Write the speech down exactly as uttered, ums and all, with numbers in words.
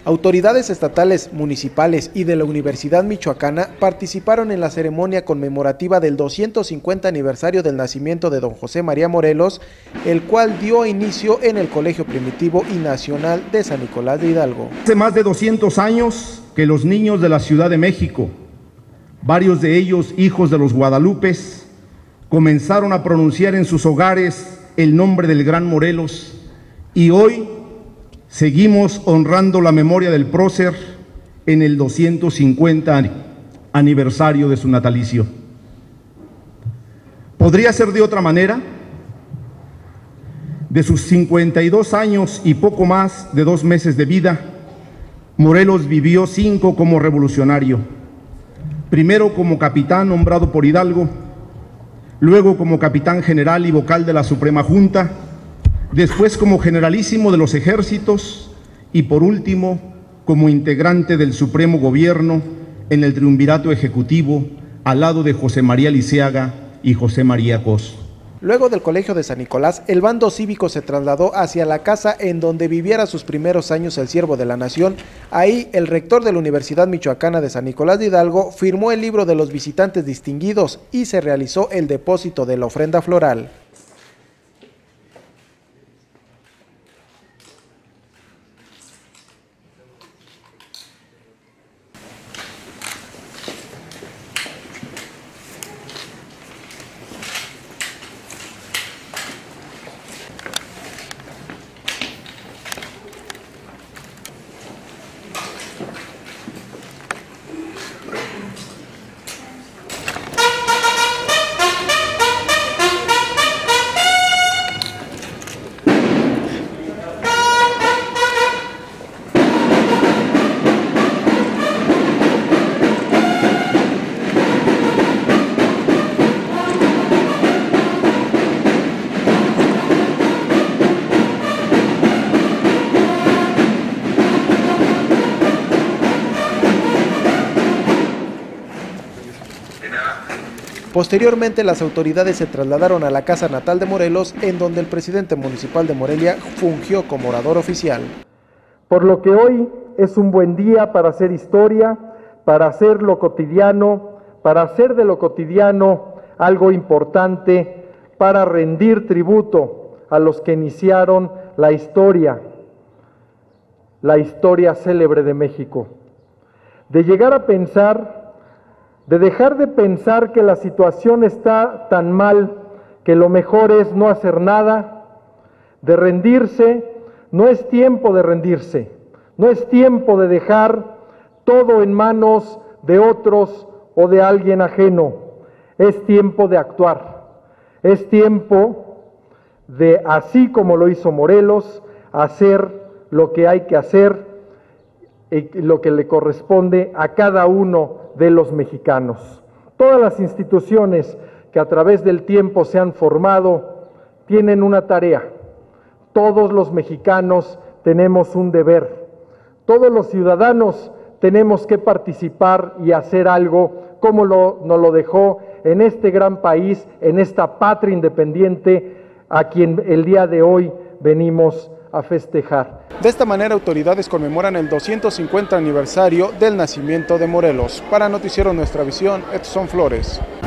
Autoridades estatales, municipales y de la Universidad Michoacana participaron en la ceremonia conmemorativa del doscientos cincuenta aniversario del nacimiento de don José María Morelos, el cual dio inicio en el Colegio Primitivo y Nacional de San Nicolás de Hidalgo. Hace más de doscientos años que los niños de la Ciudad de México, varios de ellos hijos de los Guadalupes, comenzaron a pronunciar en sus hogares el nombre del gran Morelos, y hoy seguimos honrando la memoria del prócer en el doscientos cincuenta aniversario de su natalicio. ¿Podría ser de otra manera? De sus cincuenta y dos años y poco más de dos meses de vida, Morelos vivió cinco como revolucionario. Primero como capitán nombrado por Hidalgo, luego como capitán general y vocal de la Suprema Junta, después como generalísimo de los ejércitos y por último como integrante del Supremo Gobierno en el triunvirato ejecutivo al lado de José María Liceaga y José María Cos. Luego del Colegio de San Nicolás, el bando cívico se trasladó hacia la casa en donde viviera sus primeros años el siervo de la nación. Ahí, el rector de la Universidad Michoacana de San Nicolás de Hidalgo firmó el libro de los visitantes distinguidos y se realizó el depósito de la ofrenda floral. Posteriormente, las autoridades se trasladaron a la casa natal de Morelos, en donde el presidente municipal de Morelia fungió como orador oficial. Por lo que hoy es un buen día para hacer historia, para hacer lo cotidiano, para hacer de lo cotidiano algo importante, para rendir tributo a los que iniciaron la historia, la historia célebre de México. De llegar a pensar, de dejar de pensar que la situación está tan mal que lo mejor es no hacer nada, de rendirse. No es tiempo de rendirse, no es tiempo de dejar todo en manos de otros o de alguien ajeno. Es tiempo de actuar, es tiempo de, así como lo hizo Morelos, hacer lo que hay que hacer y lo que le corresponde a cada uno de los mexicanos. Todas las instituciones que a través del tiempo se han formado tienen una tarea. Todos los mexicanos tenemos un deber. Todos los ciudadanos tenemos que participar y hacer algo como lo, nos lo dejó en este gran país, en esta patria independiente a quien el día de hoy venimos a festejar. De esta manera, autoridades conmemoran el doscientos cincuenta aniversario del nacimiento de Morelos. Para Noticiero Nuestra Visión, Edson Flores.